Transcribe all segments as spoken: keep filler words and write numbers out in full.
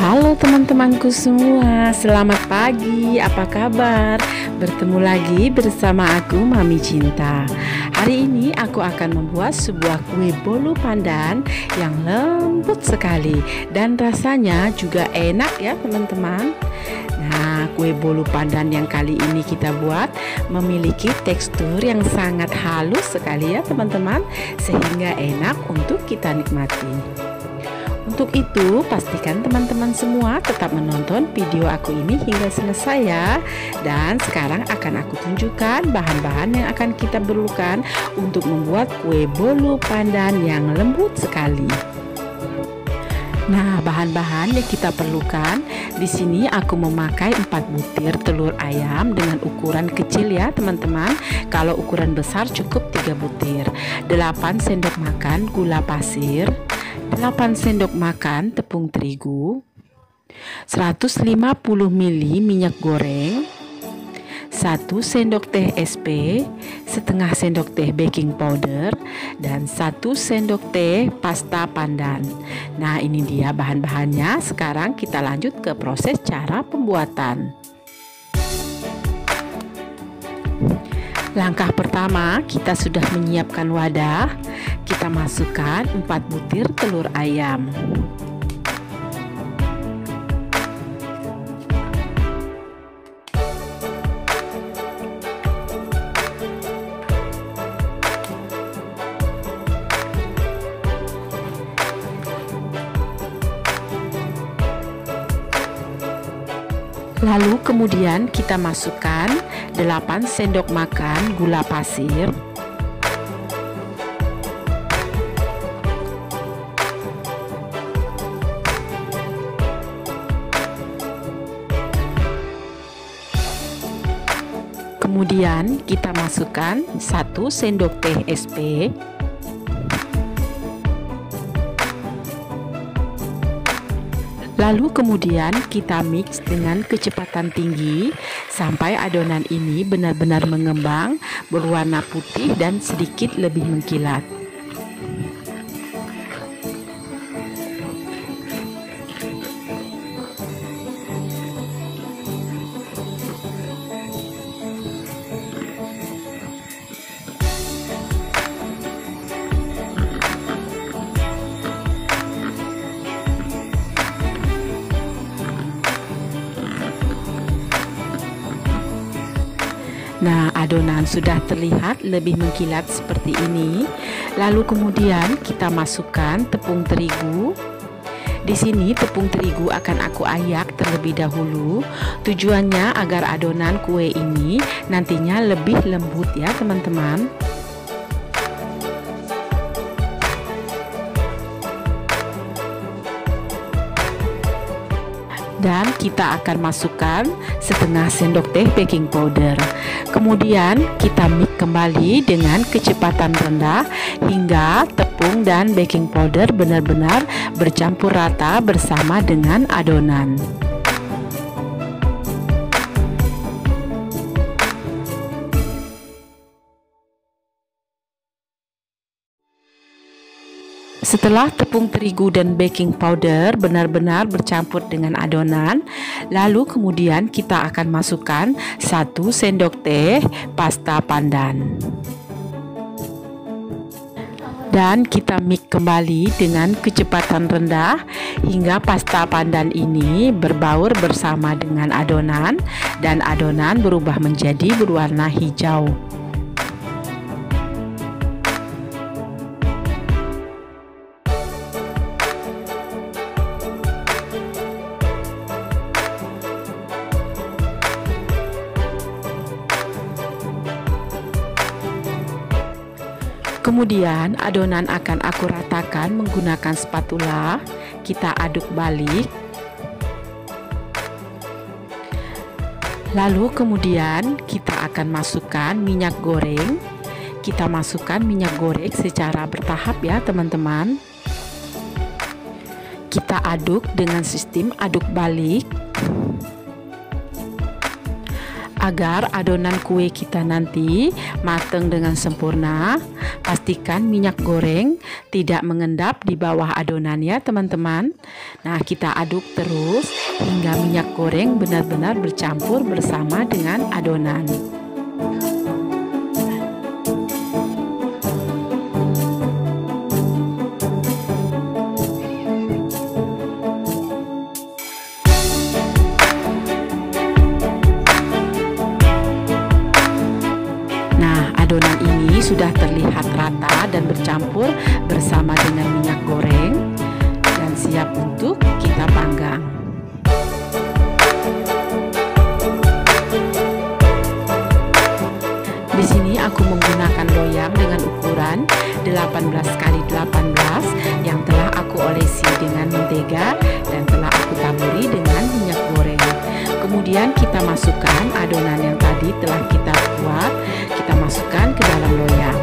Halo teman-temanku semua, selamat pagi, apa kabar? Bertemu lagi bersama aku Mami Cinta. Hari ini aku akan membuat sebuah kue bolu pandan yang lembut sekali dan rasanya juga enak ya teman-teman. Nah, kue bolu pandan yang kali ini kita buat memiliki tekstur yang sangat halus sekali ya teman-teman, sehingga enak untuk kita nikmati. Untuk itu, pastikan teman-teman semua tetap menonton video aku ini hingga selesai ya. Dan sekarang akan aku tunjukkan bahan-bahan yang akan kita perlukan untuk membuat kue bolu pandan yang lembut sekali. Nah, bahan-bahan yang kita perlukan di sini aku memakai empat butir telur ayam dengan ukuran kecil ya, teman-teman. Kalau ukuran besar cukup tiga butir. delapan sendok makan gula pasir, delapan sendok makan tepung terigu, seratus lima puluh mililiter minyak goreng, satu sendok teh es pe, setengah sendok teh baking powder, dan satu sendok teh pasta pandan. Nah, ini dia bahan-bahannya. Sekarang kita lanjut ke proses cara pembuatan. Langkah pertama, kita sudah menyiapkan wadah. Kita masukkan empat butir telur ayam. Lalu kemudian kita masukkan delapan sendok makan gula pasir, kemudian kita masukkan satu sendok teh es pe, lalu kemudian kita mix dengan kecepatan tinggi sampai adonan ini benar-benar mengembang, berwarna putih dan sedikit lebih mengkilat. Nah, adonan sudah terlihat lebih mengkilat seperti ini. Lalu kemudian kita masukkan tepung terigu. Di sini tepung terigu akan aku ayak terlebih dahulu. Tujuannya agar adonan kue ini nantinya lebih lembut ya, teman-teman. Dan kita akan masukkan setengah sendok teh baking powder. Kemudian kita mix kembali dengan kecepatan rendah hingga tepung dan baking powder benar-benar bercampur rata bersama dengan adonan. Setelah tepung terigu dan baking powder benar-benar bercampur dengan adonan, lalu kemudian kita akan masukkan satu sendok teh pasta pandan. Dan kita mix kembali dengan kecepatan rendah hingga pasta pandan ini berbaur bersama dengan adonan dan adonan berubah menjadi berwarna hijau. Kemudian adonan akan aku ratakan menggunakan spatula. Kita aduk balik. Lalu kemudian kita akan masukkan minyak goreng. Kita masukkan minyak goreng secara bertahap ya teman-teman. Kita aduk dengan sistem aduk balik. Agar adonan kue kita nanti matang dengan sempurna, pastikan minyak goreng tidak mengendap di bawah adonan ya teman-teman. Nah, kita aduk terus hingga minyak goreng benar-benar bercampur bersama dengan adonan. Adonan ini sudah terlihat rata dan bercampur bersama dengan minyak goreng dan siap untuk kita panggang. Di sini aku menggunakan loyang dengan ukuran delapan belas kali delapan belas yang telah aku olesi dengan mentega dan telah aku taburi dengan minyak goreng. Kemudian kita masukkan adonan yang tadi telah kita buat, kita masukkan ke dalam loyang.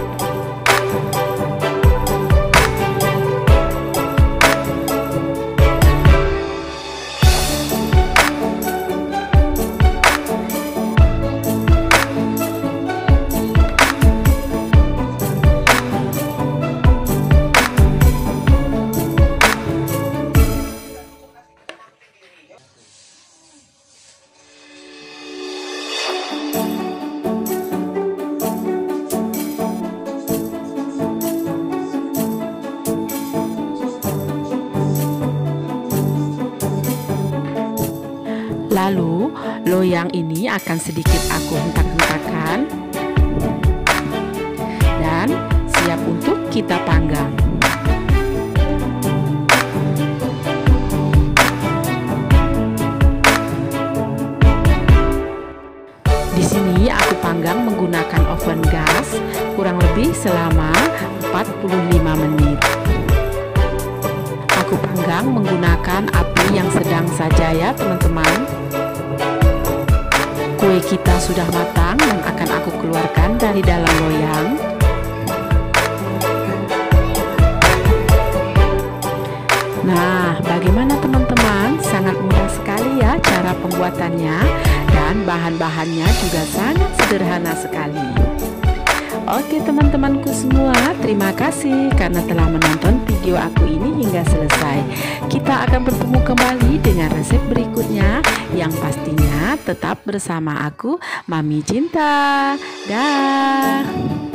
Lalu loyang ini akan sedikit aku hentak-hentakan dan siap untuk kita panggang. Di sini aku panggang menggunakan oven gas kurang lebih selama empat puluh lima menit. Aku panggang menggunakan api yang sedang saja ya teman-teman. Kue kita sudah matang dan akan aku keluarkan dari dalam loyang. Nah, bagaimana teman-teman? Sangat mudah sekali ya cara pembuatannya dan bahan-bahannya juga sangat sederhana sekali. Oke teman-temanku semua, terima kasih karena telah menonton video aku ini hingga selesai. Kita akan bertemu kembali dengan resep berikutnya yang pastinya tetap bersama aku, Mami Cinta. Dah.